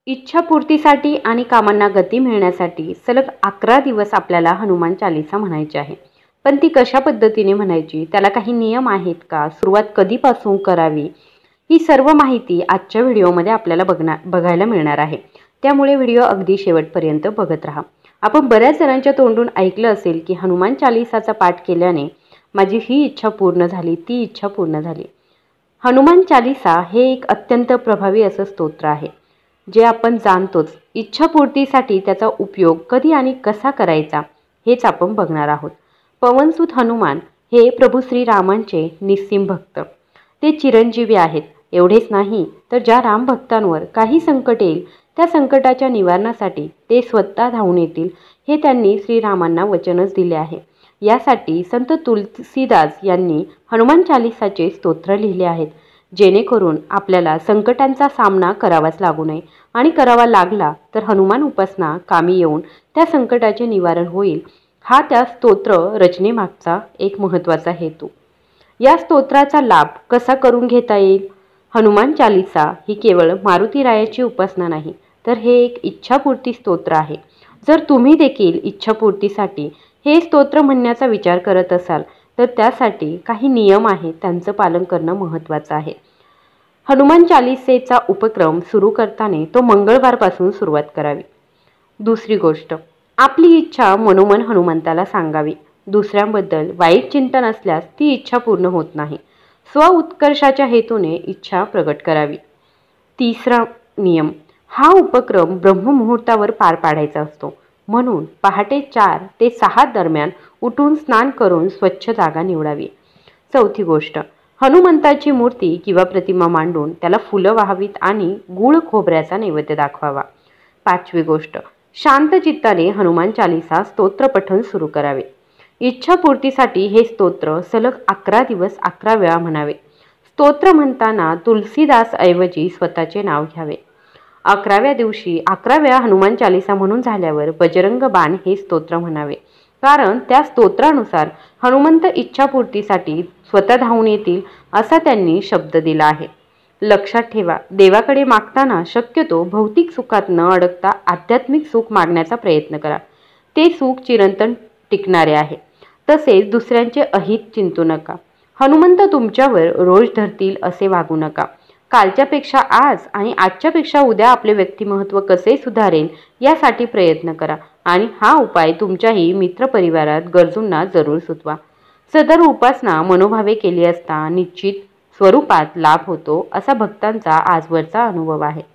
इच्छापूर्तीसाठी आणि कामांना गती मिळण्यासाठी सलग 11 दिवस आपल्याला हनुमान चालीसा म्हणायची आहे. पण ती कशा पद्धतीने म्हणायची, त्याला काही नियम आहेत का, सुरुवात कधीपासून करावी, ही सर्व माहिती आजच्या व्हिडिओमध्ये आपल्याला बघायला मिळणार आहे. त्यामुळे व्हिडिओ अगदी शेवटपर्यंत बघत राहा. आपण बऱ्याच जणांच्या तोंडून ऐकलं असेल की हनुमान चालीसाचा पाठ केल्याने माझी ही इच्छा पूर्ण झाली, ती इच्छा पूर्ण झाली. हनुमान चालीसा हे एक अत्यंत प्रभावी असं स्तोत्र आहे, जे आपण जाणतोच. इच्छापूर्तीसाठी त्याचा उपयोग कधी आणि कसा करायचा हेच आपण बघणार आहोत. पवनसुत हनुमान हे प्रभू श्रीरामांचे निस्सीम भक्त. ते चिरंजीवी आहेत. एवढेच नाही तर ज्या राम भक्तांवर काही संकट येईल त्या संकटाच्या निवारणासाठी ते स्वतः धावून येतील, हे त्यांनी श्रीरामांना वचनच दिले आहे. यासाठी संत तुलसीदास यांनी हनुमान चालीसाचे स्तोत्र लिहिले आहेत, जेणेकरून आपल्याला संकटांचा सामना करावाच लागू नये आणि करावा लागला तर हनुमान उपासना कामी येऊन त्या संकटाचे निवारण होईल. हा त्या स्तोत्र रचनेमागचा एक महत्त्वाचा हेतू. या स्तोत्राचा लाभ कसा करून घेता येईल? हनुमान चालीसा ही केवळ मारुतीरायाची उपासना नाही, तर हे एक इच्छापूर्ती स्तोत्र आहे. जर तुम्ही देखील इच्छापूर्तीसाठी हे स्तोत्र म्हणण्याचा विचार करत असाल तर त्यासाठी काही नियम आहेत, त्यांचं पालन करणं महत्त्वाचं आहे. हनुमान चालीसेचा उपक्रम सुरू करताना तो मंगळवारपासून सुरुवात करावी. दुसरी गोष्ट, आपली इच्छा मनोमन हनुमंताला सांगावी. दुसऱ्यांबद्दल वाईट चिंतन असल्यास ती इच्छा पूर्ण होत नाही. स्व उत्कर्षाच्या हेतूने इच्छा प्रगट करावी. तिसरा नियम, हा उपक्रम ब्रह्ममुहूर्तावर पार पाडायचा असतो. म्हणून पहाटे 4 ते 6 दरम्यान उठून स्नान करून स्वच्छ जागा निवडावी. चौथी गोष्ट, हनुमंताची मूर्ती किंवा प्रतिमा मांडून त्याला फुलं वाहावीत आणि गूळ खोबऱ्याचा नैवेद्य दाखवावा. पाचवी गोष्ट, शांत चित्ताने हनुमान चालीसा स्तोत्र पठण सुरू करावे. इच्छापूर्तीसाठी हे स्तोत्र सलग 11 दिवस 11 वेळा म्हणावे. स्तोत्र म्हणताना तुलसीदास ऐवजी स्वतःचे नाव घ्यावे. 11व्या दिवशी 11 वेळा हनुमान चालीसा म्हणून झाल्यावर बजरंग बाण हे स्तोत्र म्हणावे, कारण त्या स्तोत्रानुसार हनुमंत इच्छापूर्तीसाठी स्वतः धावून येतील असा त्यांनी शब्द दिला आहे. लक्षात ठेवा, देवाकडे मागताना शक्यतो भौतिक सुखात न अडकता आध्यात्मिक सुख मागण्याचा प्रयत्न करा. ते सुख चिरंतन टिकणारे आहे. तसेच दुसऱ्यांचे अहित चिंतू नका. हनुमंत तुमच्यावर रोष धरतील असे वागू नका. कालच्यापेक्षा आज आणि आजच्यापेक्षा उद्या आपले व्यक्तिमत्व कसे सुधारेल यासाठी प्रयत्न करा आणि हा उपाय तुमच्याही मित्रपरिवारात गरजूंना जरूर सुचवा. सदर उपासना मनोभावे केली असता निश्चित स्वरूपात लाभ होतो, असा भक्तांचा आजवरचा अनुभव आहे.